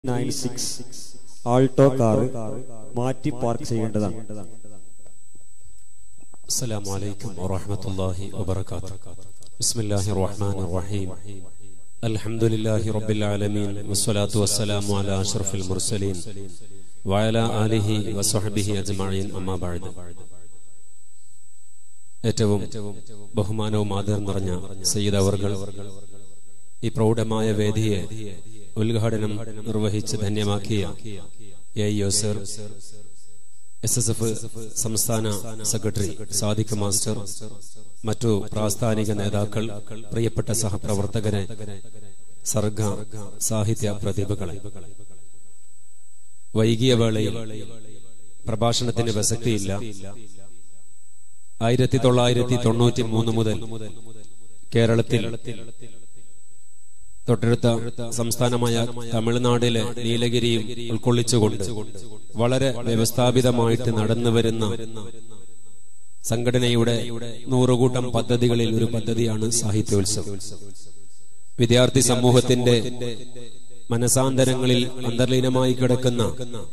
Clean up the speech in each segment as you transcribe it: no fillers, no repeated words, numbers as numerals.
96 Alto car മാറ്റി park ചെയ്യേണ്ടതാണ്. അസ്സലാമു അലൈക്കും വറഹ്മത്തുള്ളാഹി വബറകാതുഹു. ബിസ്മില്ലാഹിർ റഹ്മാനിർ റഹീം. അൽഹംദുലില്ലാഹി റബ്ബിൽ ആലമീൻ വസ്സലാത്തു വസ്സലാമു അലാ അഷ്റഫിൽ മുർസലീൻ വഅലാ ആലിഹി വസ്വഹ്ബിഹി അജ്മഈൻ. അമ്മാ ബഅദ്. ഏറ്റവും ബഹുമാനവും ആദരവും നിറഞ്ഞ സയ്യിദ് അവർകൾ ഈ പ്രൗഢമായ വേദിയെ ഉദ്ഘാടനം നിർവഹിച്ച് ധന്യമാക്കിയ സർ, SSF സംസ്ഥാന സെക്രട്ടറി സാദിഖ് മാസ്റ്റർ, മറ്റു പ്രാസ്ഥാനിക നേതാക്കൾ, പ്രിയപ്പെട്ട സഹപ്രവർത്തകരെ, സർഗ സാഹിത്യ പ്രതിഭകളെ, വൈകിയ വേളയിൽ പ്രഭാഷണത്തിന് പ്രസക്തിയില്ല. 1993 മുതൽ കേരളത്തിൽ തൊട്ടടുത്ത സംസ്ഥാനമായ തമിഴ്നാടിലെ നീലഗിരിയും ഉൾക്കൊള്ളിച്ചുകൊണ്ട് വളരെ വ്യവസ്ഥാപിതമായിട്ട് നടന്നുവരുന്ന സംഘടനയുടെ 100 കൂട്ടം പദ്ധതികളിൽ ഒരു പദ്ധതിയാണ് സാഹിത്യോത്സവം. വിദ്യാർത്ഥി സമൂഹത്തിന്റെ മനസാന്തരങ്ങളിൽ അന്തർലീനമായി കിടക്കുന്ന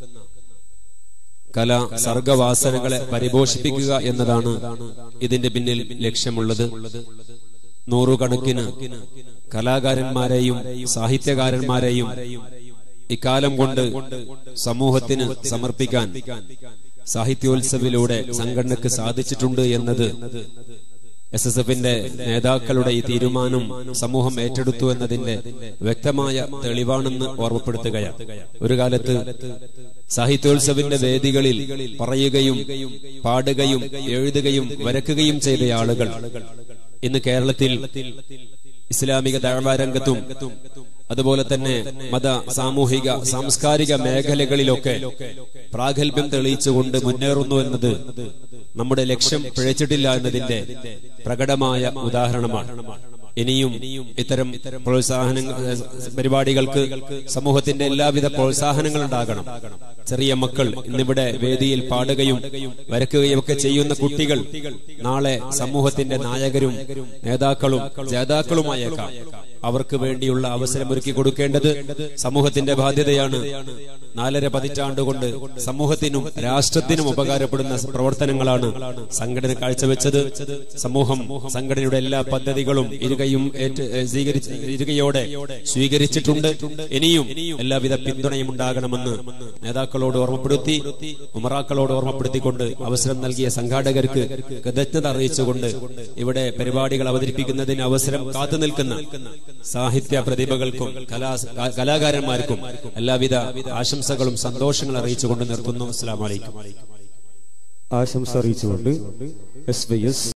കലാ സർഗവാസനകളെ പരിപോഷിപ്പിക്കുക എന്നതാണ് ഇതിന്റെ പിന്നിൽ ലക്ഷ്യമുള്ളത്. 100 കണക്കിന് കലാകാരന്മാരെയും സാഹിത്യകാരന്മാരെയും ഇക്കാലം കൊണ്ട് സമൂഹത്തിന് സമർപ്പിക്കാൻ സാഹിത്യോത്സവിലൂടെ സംഘടനയ്ക്ക് സാധിച്ചിട്ടുണ്ട് എന്നത് SSFന്റെ നേതാക്കളുടെ ഈ തീരുമാനം സമൂഹം ഏറ്റെടുത്തു എന്നതിന്റെ വ്യക്തമായ തെളിവാണെന്ന് ഓർമ്മപ്പെടുത്തുകയാണ്. ഒരു കാലത്ത് സാഹിത്യോത്സവിന്റെ വേദികളിൽ പറയുകയും പാടുകയും എഴുതുകയും വരക്കുകയും ചെയ്ത ആളുകൾ ഇന്ന് കേരളത്തിൽ ഇസ്ലാമിക ദഅവ രംഗത്തും അതുപോലെ തന്നെ മത, സാമൂഹിക, സാംസ്കാരിക മേഖലകളിലൊക്കെ പ്രാഗൽഭ്യം തെളിയിച്ചുകൊണ്ട് മുന്നേറുന്നു എന്നത് നമ്മുടെ ലക്ഷ്യം പിഴച്ചിട്ടില്ല എന്നതിന്റെ പ്രകടമായ ഉദാഹരണമാണ്. ഇനിയും ഇത്തരം പരിപാടികൾക്ക് സമൂഹത്തിന്റെ എല്ലാവിധ പ്രോത്സാഹനങ്ങൾ ഉണ്ടാകണം. ചെറിയ മക്കൾ ഇന്നിവിടെ വേദിയിൽ പാടുകയും വരക്കുകയും ഒക്കെ ചെയ്യുന്ന കുട്ടികൾ നാളെ സമൂഹത്തിന്റെ നായകരും നേതാക്കളും ജേതാക്കളുമായേക്കാം. അവർക്ക് വേണ്ടിയുള്ള അവസരമൊരുക്കി കൊടുക്കേണ്ടത് സമൂഹത്തിന്റെ ബാധ്യതയാണ്. 4.5 പതിറ്റാണ്ടുകൊണ്ട് സമൂഹത്തിനും രാഷ്ട്രത്തിനും ഉപകാരപ്പെടുന്ന പ്രവർത്തനങ്ങളാണ് സംഘടന കാഴ്ചവെച്ചത്. സമൂഹം സംഘടനയുടെ എല്ലാ പദ്ധതികളും ഇരുകയോടെ സ്വീകരിച്ചിട്ടുണ്ട്. ഇനിയും എല്ലാവിധ പിന്തുണയും ഉണ്ടാകണമെന്ന് നേതാക്കളോട് ഓർമ്മപ്പെടുത്തി, ഉമറാക്കളോട് ഓർമ്മപ്പെടുത്തിക്കൊണ്ട് അവസരം നൽകിയ സംഘാടകർക്ക് കൃതജ്ഞത അറിയിച്ചുകൊണ്ട് ഇവിടെ പരിപാടികൾ അവതരിപ്പിക്കുന്നതിന് അവസരം കാത്തുനിൽക്കുന്ന സാഹിത്യ പ്രതിഭകൾക്കും കലാകാരന്മാർക്കും എല്ലാവിധ ആശംസകളും സന്തോഷങ്ങളും അറിയിച്ചുകൊണ്ട് നിർത്തുന്നു. അസ്സലാമു അലൈക്കും. ആശംസ അറിയിച്ചുകൊണ്ട് SYS